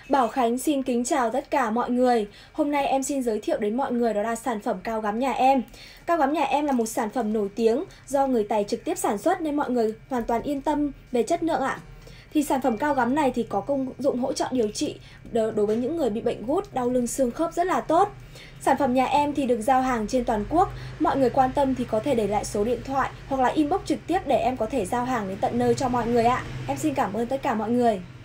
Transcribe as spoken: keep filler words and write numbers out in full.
Bảo Khánh xin kính chào tất cả mọi người. Hôm nay em xin giới thiệu đến mọi người đó là sản phẩm cao gắm nhà em. Cao gắm nhà em là một sản phẩm nổi tiếng do người Tày trực tiếp sản xuất nên mọi người hoàn toàn yên tâm về chất lượng ạ. Thì sản phẩm cao gắm này thì có công dụng hỗ trợ điều trị đối với những người bị bệnh gút, đau lưng xương khớp rất là tốt. Sản phẩm nhà em thì được giao hàng trên toàn quốc. Mọi người quan tâm thì có thể để lại số điện thoại hoặc là inbox trực tiếp để em có thể giao hàng đến tận nơi cho mọi người ạ. Em xin cảm ơn tất cả mọi người.